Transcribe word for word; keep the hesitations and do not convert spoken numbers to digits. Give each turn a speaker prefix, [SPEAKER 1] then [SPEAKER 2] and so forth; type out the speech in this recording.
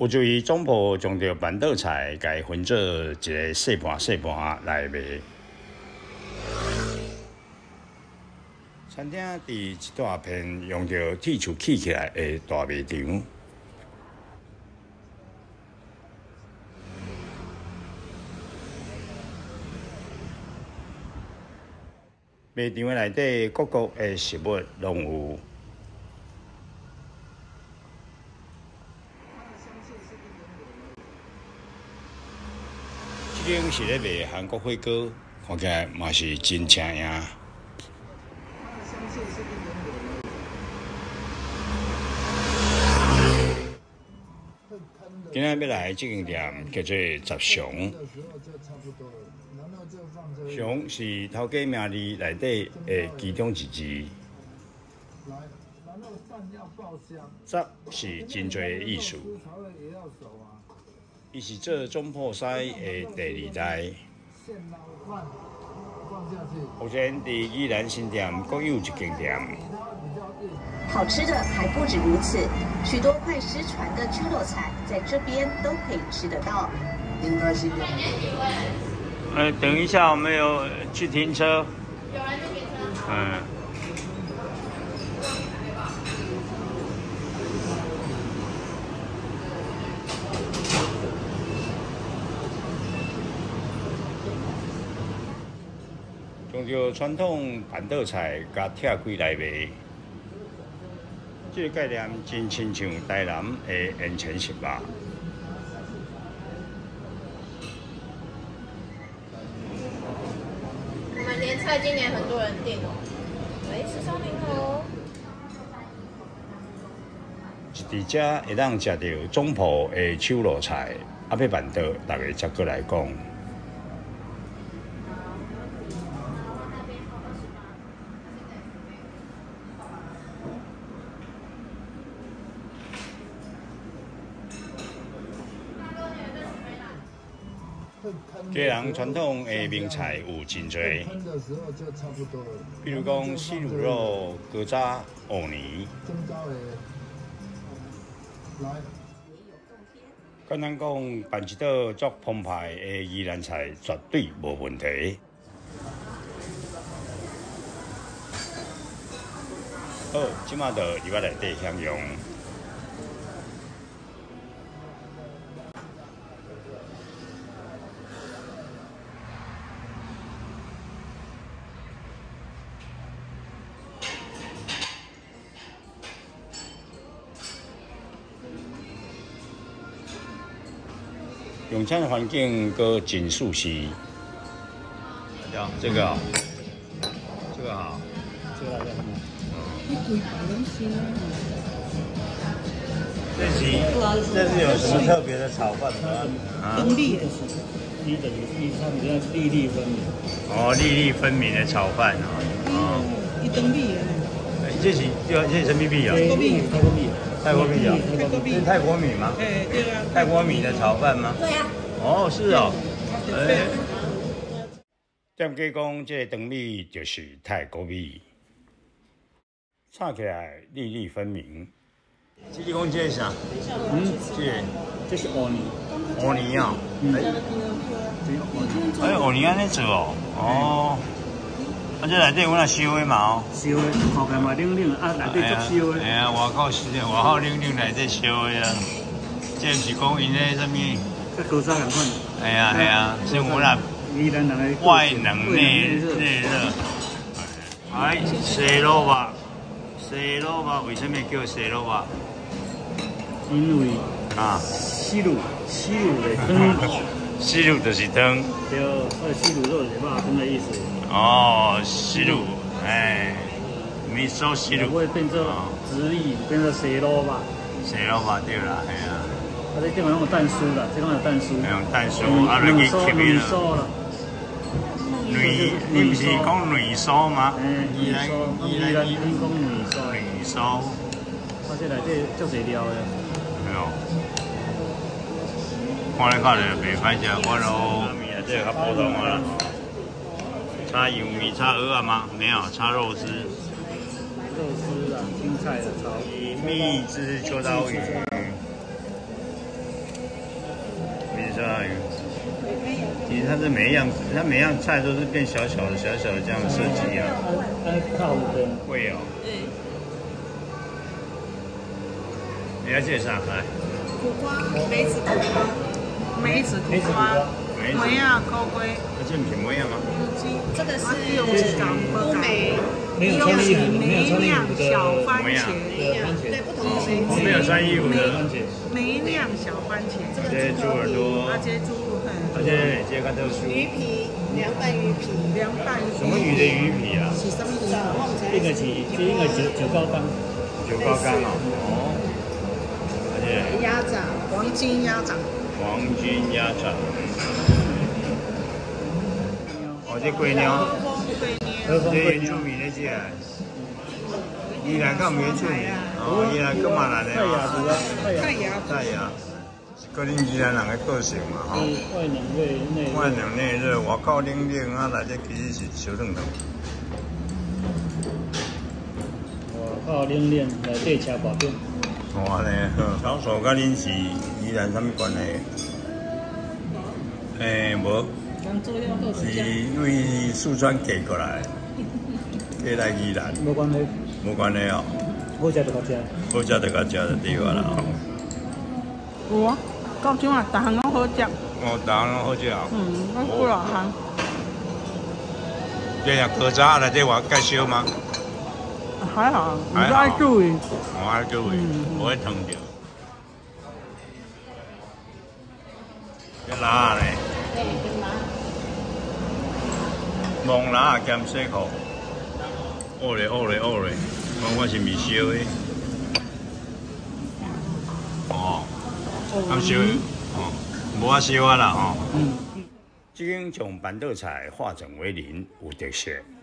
[SPEAKER 1] 有注意总部将着板豆菜，甲分做一个细盘细盘来卖。餐厅伫一大片用着铁柱砌起来的大卖场。卖场的内底各国的食物拢有。这间是咧卖韩国火锅，看起来嘛是真正样。今仔要来这间店叫做十常。常是头家名字内底的其中一字。十是真多的意思。伊是做中破西的第二代。目前伫宜兰新店各有一间店。
[SPEAKER 2] 好吃的还不止如此，许多快失传的居肉菜在这边都可以吃得到。
[SPEAKER 3] 应该是。
[SPEAKER 1] 呃，等一下，我们有去停车。有人去停车。嗯。用着传统板豆菜甲铁粿来卖，这个概念真亲像台南的盐泉食肉。
[SPEAKER 4] 我们年菜今年很多人订哦。喂，十三零好。
[SPEAKER 1] 一伫遮会当食到总铺的手路菜，啊，要板豆，大家才过来讲。嘉南传统的名菜有真多，比如讲西卤肉、疙瘩、芋泥。简单讲，办一道足澎湃的宜兰菜绝对无问题。好，即马就入我内底享用。用餐环境搁真舒适。这个、哦，这个好，
[SPEAKER 3] 这个来的。
[SPEAKER 5] 一堆白东西呢。
[SPEAKER 1] 这是这是有什么特别的炒饭吗？
[SPEAKER 5] 灯粒也是。
[SPEAKER 3] 一等于一，它比较粒粒分明。
[SPEAKER 1] 哦，粒粒分明的炒饭哦。
[SPEAKER 5] 哦。一灯粒啊。
[SPEAKER 1] 这是这这是什么米啊？
[SPEAKER 5] 泰国米。
[SPEAKER 3] 泰国米。
[SPEAKER 1] 泰国米啊？
[SPEAKER 5] 泰国米。
[SPEAKER 1] 是泰国米吗？
[SPEAKER 5] 哎，对啊。
[SPEAKER 1] 泰国米的炒饭吗？
[SPEAKER 4] 对啊。
[SPEAKER 1] 哦，是哦。哎。店家讲，这个长米就是泰国米，炒起来粒粒分明。这你讲这是啥？嗯，这个
[SPEAKER 3] 这是芋泥。
[SPEAKER 1] 芋泥啊？嗯。哎，芋泥安尼做哦？哦。啊，这内底有哪烧的嘛？哦。
[SPEAKER 3] 烧的，后边嘛冷冷，啊内底足烧的。
[SPEAKER 1] 哎呀，外口是外口冷冷，内底烧的啊。这不是讲因那什么？
[SPEAKER 3] 跟古早同款。
[SPEAKER 1] 哎呀哎呀，所以我俩外冷内内热。哎，西萝卜，西萝卜为什么叫西萝卜？
[SPEAKER 3] 因为
[SPEAKER 1] 啊，
[SPEAKER 3] 西卤西卤的汤，
[SPEAKER 1] 西卤就是汤。
[SPEAKER 3] 对，呃，西卤肉是肉汤的意思。
[SPEAKER 1] 哦，西卤，哎，米烧西卤。
[SPEAKER 3] 会变做直译，变做西萝卜。
[SPEAKER 1] 西萝卜对啦，哎呀。
[SPEAKER 3] 啊，这地方用蛋酥啦，这方有蛋酥。
[SPEAKER 1] 用蛋酥，啊，落去吸去了。软，你不是讲软酥吗？
[SPEAKER 3] 嗯，
[SPEAKER 1] 宜兰
[SPEAKER 3] 宜兰宜兰讲软酥。
[SPEAKER 1] 软酥。
[SPEAKER 3] 啊，这内底足侪料的。
[SPEAKER 1] 没有。看咧看咧袂歹食，我咯米啊，这个较普通啊啦。插油米、插鹅啊吗？没有，插肉丝。
[SPEAKER 3] 肉丝啊，青菜的炒。
[SPEAKER 1] 蜜汁秋刀鱼。 其实它是每一样，它每样菜都是变小小的、小小的这样设计啊。
[SPEAKER 3] 哎，靠的。
[SPEAKER 1] 会哦。
[SPEAKER 4] 嗯。
[SPEAKER 1] 你要介绍来。
[SPEAKER 5] 苦瓜，梅子苦瓜，梅子苦瓜，梅啊，苦瓜。
[SPEAKER 1] 这不是梅啊吗？
[SPEAKER 4] 这个是
[SPEAKER 5] 乌梅，
[SPEAKER 3] 没有穿衣服，没有穿衣服的
[SPEAKER 5] 小番茄，
[SPEAKER 4] 对不同的梅
[SPEAKER 1] 我没有穿衣服的
[SPEAKER 3] 番茄，
[SPEAKER 5] 梅酿小番茄，
[SPEAKER 1] 这些猪耳朵，
[SPEAKER 5] 而且猪很，
[SPEAKER 1] 而且这个特殊。
[SPEAKER 4] 鱼皮，凉拌鱼皮，
[SPEAKER 5] 凉拌
[SPEAKER 1] 什么鱼的鱼皮啊？
[SPEAKER 5] 是什么鱼啊？
[SPEAKER 3] 这个是这个九九高缸，
[SPEAKER 1] 九高缸哦。哦。而且
[SPEAKER 4] 鸭掌，
[SPEAKER 5] 黄金鸭掌，
[SPEAKER 1] 黄金鸭掌。哦，这贵鸟，这原住民的这，宜兰敢原住民？哦，宜兰干嘛来的？
[SPEAKER 3] 泰雅族啊，泰雅。
[SPEAKER 5] 太阳
[SPEAKER 1] 泰雅，个恁宜兰人的个性嘛，吼。
[SPEAKER 3] 外冷内内。
[SPEAKER 1] 外冷内热，外口冷冷啊，内底其实是小冷冷。
[SPEAKER 3] 外口冷冷，内底吃薄饼。
[SPEAKER 1] 哇呢，老鼠甲恁是宜兰什么关系？诶，无。是为四川寄过来，寄来宜兰。
[SPEAKER 3] 无关系。
[SPEAKER 1] 无关系哦。
[SPEAKER 3] 好食就较食。
[SPEAKER 1] 好食就较食就对个啦。
[SPEAKER 5] 有啊，到今啊，逐项拢好食。
[SPEAKER 1] 哦，逐项拢好食。
[SPEAKER 5] 嗯，我几落项。
[SPEAKER 1] 这样哥渣来这我介绍吗？
[SPEAKER 5] 还好，你都爱注意。
[SPEAKER 1] 我爱注意，不会疼着。这拉呢？蒙拉兼西裤，哦嘞哦嘞哦嘞，我我是未烧的。哦，咁烧，哦，无法烧啊啦吼。嗯。即种将板豆菜化整为零，有特色。